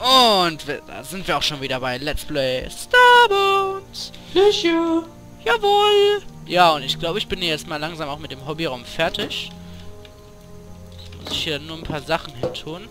Und da sind wir auch schon wieder bei Let's Play Starbones. Löcher. Jawohl. Ja, und ich glaube, ich bin hier jetzt mal langsam auch mit dem Hobbyraum fertig. Jetzt muss ich hier nur ein paar Sachen hin tun.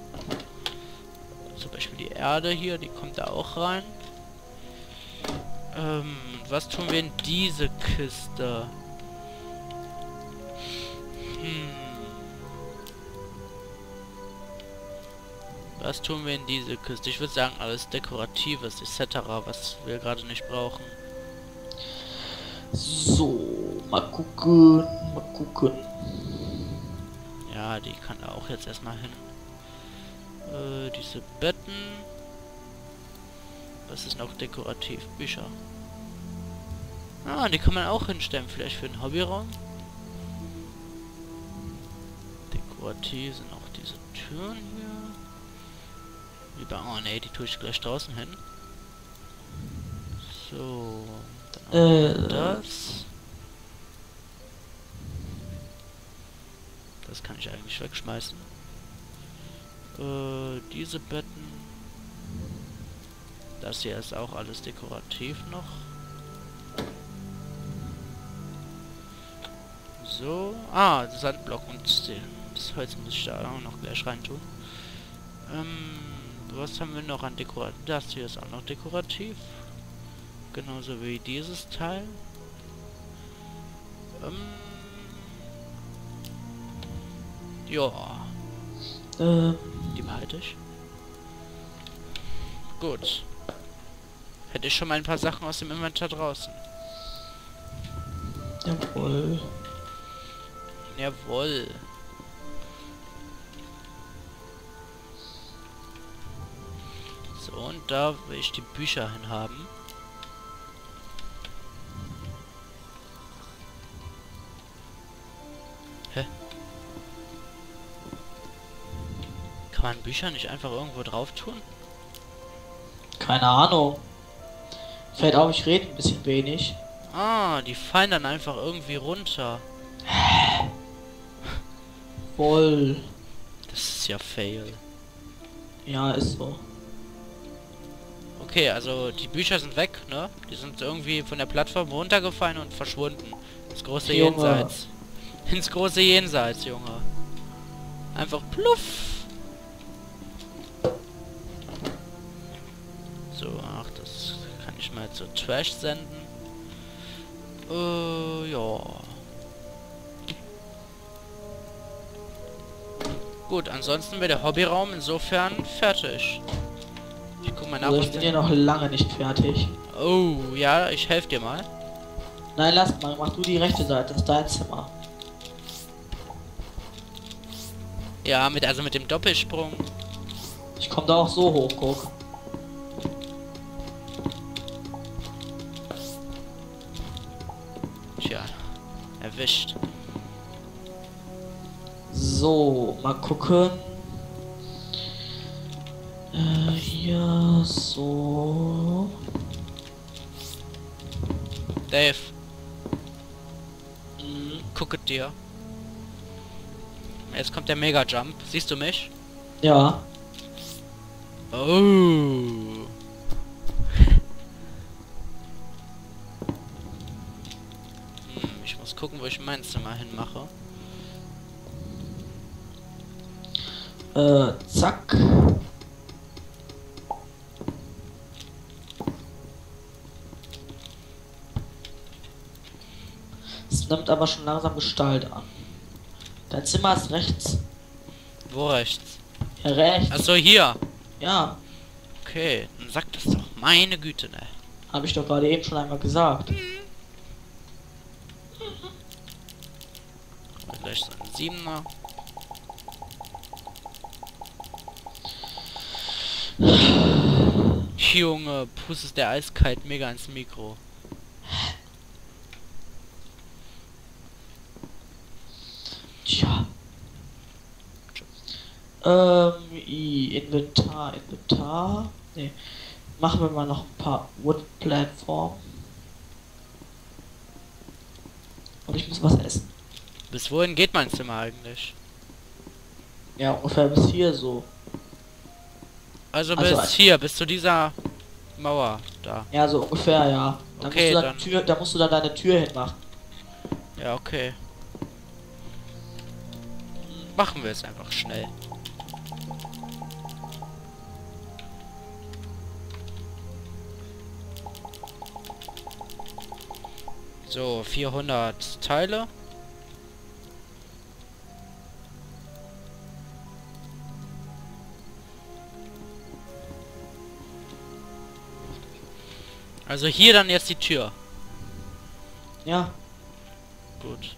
Zum Beispiel die Erde hier, die kommt da auch rein. Was tun wir in diese Kiste? Was tun wir in diese Kiste? Ich würde sagen, alles Dekoratives etc., was wir gerade nicht brauchen. So, mal gucken, mal gucken. Ja, die kann da auch jetzt erstmal hin. Diese Betten. Was ist noch dekorativ? Bücher. Ah, die kann man auch hinstellen, vielleicht für den Hobbyraum. Dekorativ sind auch diese Türen hier. Oh ne, die tue ich gleich draußen hin. So, dann das. Das kann ich eigentlich wegschmeißen. Diese Betten. Das hier ist auch alles dekorativ noch. So. Ah, Sandblock und das Holz muss ich da auch noch gleich reintun. Was haben wir noch an dekorativ? Das hier ist auch noch dekorativ. Genauso wie dieses Teil. Ja. Die behalte ich. Gut. Hätte ich schon mal ein paar Sachen aus dem Inventar draußen. Jawohl. Jawohl. So, und da will ich die Bücher hin haben. Hä? Kann man Bücher nicht einfach irgendwo drauf tun? Keine Ahnung. Fällt auf, ich rede ein bisschen wenig. Ah, die fallen dann einfach irgendwie runter. Voll. Das ist ja fail. Ja, ist so. Okay, also die Bücher sind weg, ne? Die sind irgendwie von der Plattform runtergefallen und verschwunden. Ins große Jenseits. Ins große Jenseits, Junge. Einfach pluff. So, ach, das kann ich mal zur Trash senden. Ja. Gut, ansonsten wäre der Hobbyraum insofern fertig. Ich guck mal nach. Also ich bin ja noch lange nicht fertig. Oh, ja, ich helfe dir mal. Nein, lass mal, mach du die rechte Seite, das ist dein Zimmer. Ja, mit dem Doppelsprung. Ich komme da auch so hoch, guck. Tja, erwischt. So, mal gucken. Ja, so. Dave. Gucke dir. Jetzt kommt der Mega-Jump. Siehst du mich? Ja. Oh. Ich muss gucken, wo ich mein Zimmer hinmache. Zack. Es nimmt aber schon langsam Gestalt an. Dein Zimmer ist rechts. Wo rechts? Ja, rechts. Achso, hier. Ja, Okay, dann sag das doch. Meine Güte, ne? habe ich doch gerade eben schon einmal gesagt. Gleich so ein 7er. Junge, pustest der eiskalt mega ins Mikro. Tja. Inventar. Nee. Machen wir mal noch ein paar Wood-Plattformen. Und ich muss was essen. Bis wohin geht mein Zimmer eigentlich? Ja, ungefähr bis hier so. Also Also bis hier, bis zu dieser Mauer da. ja, so ungefähr, ja. Dann Okay, musst du dann. Tür, da musst du dann deine Tür hinmachen. Ja, okay. Machen wir es einfach schnell. So, 400 Teile. Also hier dann jetzt die Tür. Ja. Gut.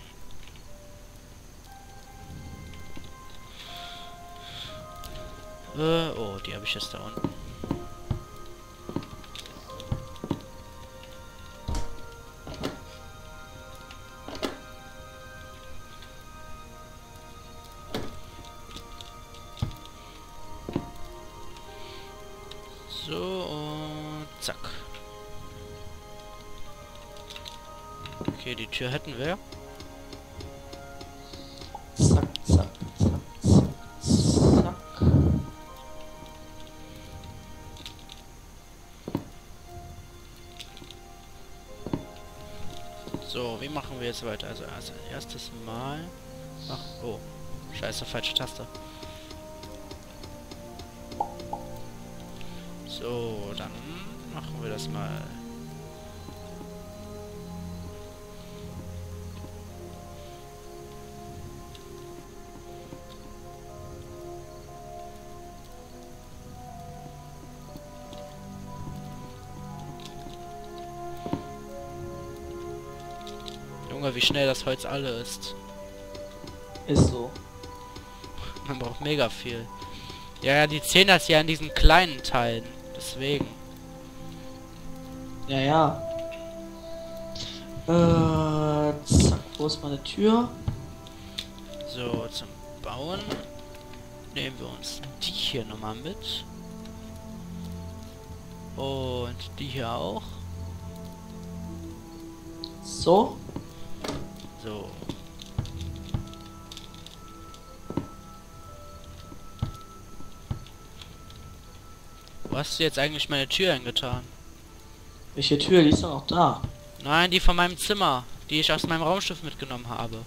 Oh, die habe ich jetzt da unten. So und zack. Okay, die Tür hätten wir. Zack, zack, zack, zack, zack. So, wie machen wir jetzt weiter? Also als erstes Mal. Ach, oh. Scheiße, falsche Taste. So, dann machen wir das mal. Junge, wie schnell das Holz alle ist. Ist so. Man braucht mega viel. Ja, die zählen das ja in diesen kleinen Teilen. Deswegen. Ja, ja. Zack, wo ist meine Tür? So, zum Bauen nehmen wir uns die hier nochmal mit. Und die hier auch. So. So. Wo hast du jetzt eigentlich meine Tür hingetan? Welche Tür? Die ist doch noch da. Nein, die von meinem Zimmer, die ich aus meinem Raumschiff mitgenommen habe.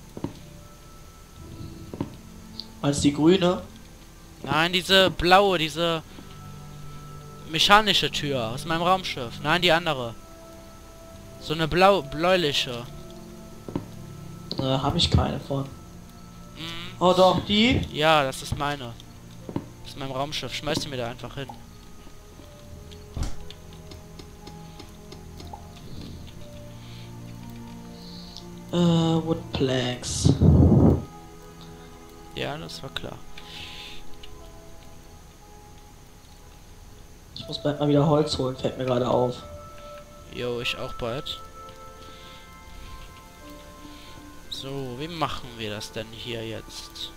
Meinst du die grüne? Nein, diese blaue, diese mechanische Tür aus meinem Raumschiff. Nein, die andere. So eine bläuliche. Habe ich keine von. Mhm. Oh doch, die? Ja, das ist meine. Das ist mein Raumschiff. Schmeiß die mir da einfach hin. Wood Planks. Ja, das war klar. Ich muss bald mal wieder Holz holen, fällt mir gerade auf. Jo, ich auch bald. So, wie machen wir das denn hier jetzt?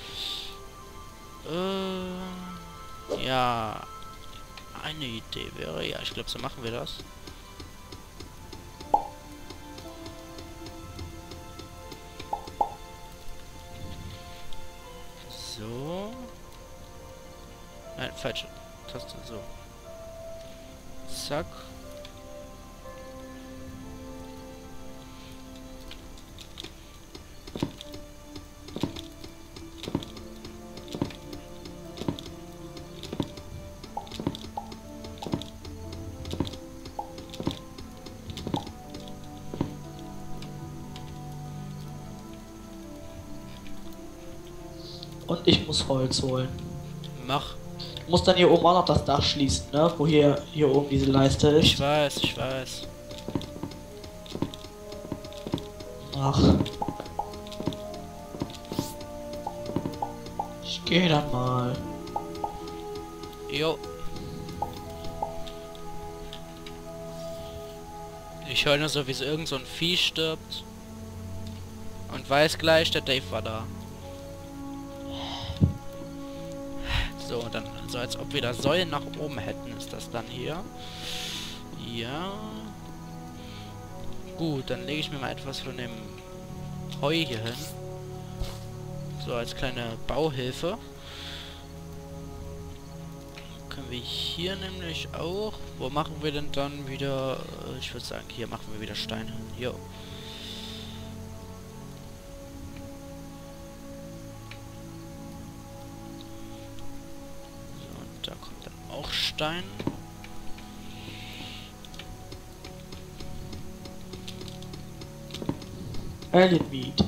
Ja, eine Idee wäre, ja, ich glaube, so machen wir das. So. Nein, falsche Taste, so. Zack. Und ich muss Holz holen. Mach. Ich muss dann hier oben auch noch das Dach schließen, ne? Wo hier oben diese Leiste ist. Ich weiß, ich weiß. Ach. Ich gehe dann mal. Jo. Ich höre nur so, wie so irgend so ein Vieh stirbt. Und weiß gleich, der Dave war da. So, und dann so als ob wir da Säulen nach oben hätten, ist das dann hier. Ja. Gut, dann lege ich mir mal etwas von dem Heu hier hin. So als kleine Bauhilfe. wir hier nämlich auch. Wo machen wir denn dann wieder... ich würde sagen, hier machen wir wieder Steine. Jo. So, und da kommt dann auch Stein. Alien Meat.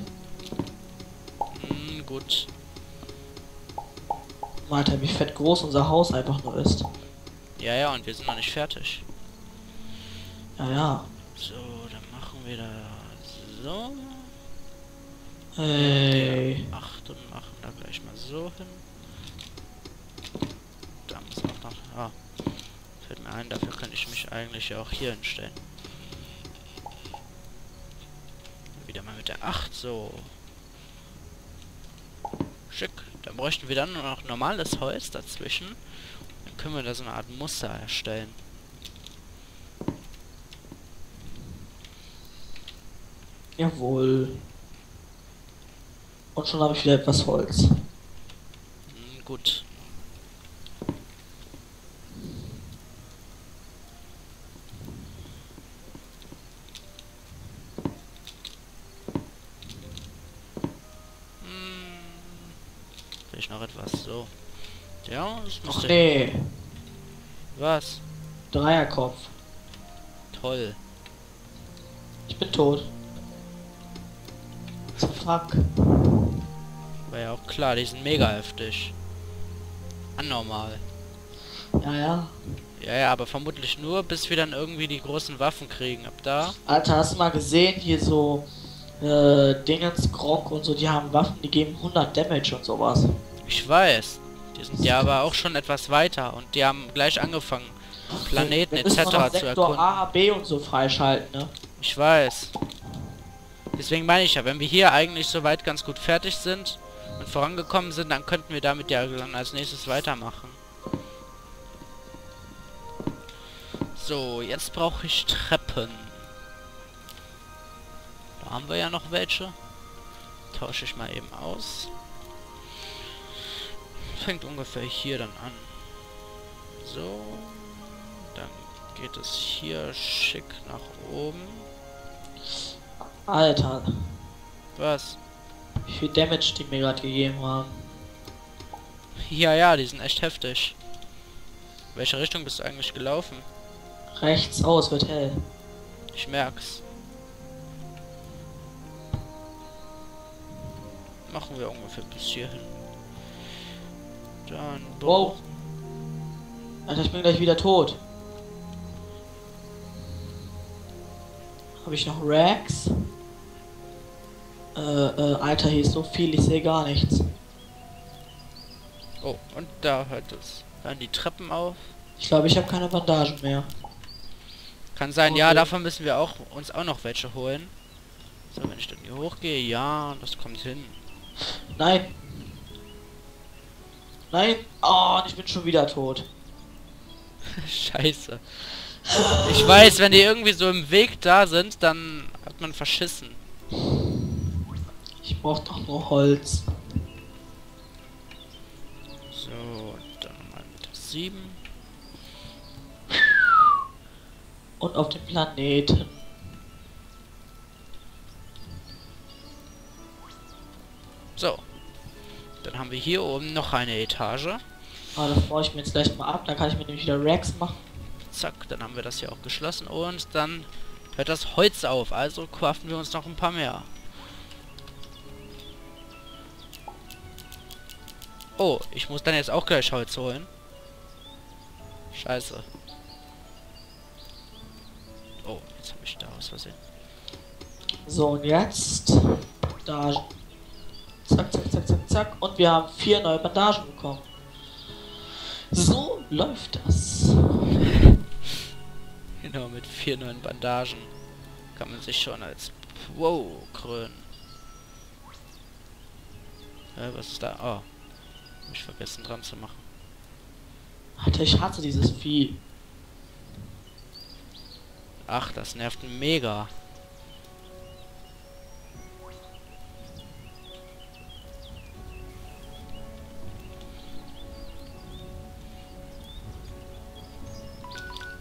Gut. Alter, wie fett groß unser Haus einfach nur ist. Ja, ja, und wir sind noch nicht fertig. Ja, ja. So, dann machen wir da so. Hey. Ach, und machen da gleich mal so hin. Da muss auch noch... Ah, fällt mir ein, dafür könnte ich mich eigentlich ja auch hier hinstellen. Wieder mal mit der 8, so. Schick. Dann bräuchten wir dann nur noch normales Holz dazwischen. Dann können wir da so eine Art Muster erstellen. Jawohl. Und schon habe ich wieder etwas Holz. Gut. Vielleicht noch etwas. So. Ja, das Ach müsste... nee. Was? Dreierkopf. Toll. Ich bin tot. Fuck. War ja auch klar, die sind mega heftig. Anormal. Ja, ja. Ja, ja, aber vermutlich nur, bis wir dann irgendwie die großen Waffen kriegen. Ab da... Alter, hast du mal gesehen, hier so Dingens, Grog und so, die haben Waffen, die geben 100 Damage und sowas. Ich weiß. Die sind ja aber auch schon etwas weiter und die haben gleich angefangen, Planeten Wir müssen etc. noch zu Sektor erkunden. A, B und so freischalten, ne? Ich weiß. Deswegen meine ich ja, wenn wir hier eigentlich soweit ganz gut fertig sind und vorangekommen sind, dann könnten wir damit ja dann als nächstes weitermachen. So, jetzt brauche ich Treppen. Da haben wir ja noch welche. Tausche ich mal eben aus. Fängt ungefähr hier dann an. So. Dann geht es hier schick nach oben. Alter, Was? wie viel Damage die mir gerade gegeben haben. Ja, ja, die sind echt heftig. Welche Richtung bist du eigentlich gelaufen? Rechts aus wird hell. Ich merk's. Machen wir ungefähr bis hierhin. Dann... Wow. Alter, ich bin gleich wieder tot. Habe ich noch Rags? Alter, hier ist so viel, ich sehe gar nichts. Oh, und da hört es. Hören die Treppen auf. Ich glaube, ich habe keine Bandagen mehr. Kann sein, Okay. ja, davon müssen wir auch uns auch noch welche holen. So, wenn ich dann hier hochgehe, ja, das kommt hin. Nein. Nein. Oh, und ich bin schon wieder tot. Scheiße. Ich weiß, wenn die irgendwie so im Weg da sind, dann hat man verschissen. Ich brauche doch nur Holz. So, dann nochmal mit 7. Und auf dem Planeten. So. Dann haben wir hier oben noch eine Etage. Ah, das baue ich mir jetzt gleich mal ab. Dann kann ich mir nämlich wieder Rags machen. Zack, dann haben wir das hier auch geschlossen. Und dann hört das Holz auf. Also craften wir uns noch ein paar mehr. Oh, ich muss dann jetzt auch gleich Holz holen. Scheiße. Oh, jetzt habe ich da aus Versehen. So, und jetzt. Da. Zack, zack, zack, zack, zack. Und wir haben 4 neue Bandagen bekommen. So läuft das. Genau, mit 4 neuen Bandagen kann man sich schon als Wow krönen. Was ist da? Oh. Hab ich vergessen dran zu machen. Alter, ich hasse dieses Vieh. Ach, das nervt mega.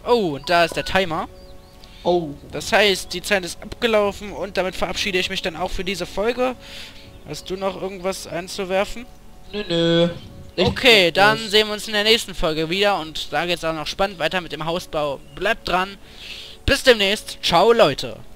Oh, und da ist der Timer. Oh. Das heißt, die Zeit ist abgelaufen und damit verabschiede ich mich dann auch für diese Folge. Hast du noch irgendwas einzuwerfen? Nö. Okay, dann sehen wir uns in der nächsten Folge wieder und da geht's auch noch spannend weiter mit dem Hausbau. Bleibt dran. Bis demnächst. Ciao, Leute.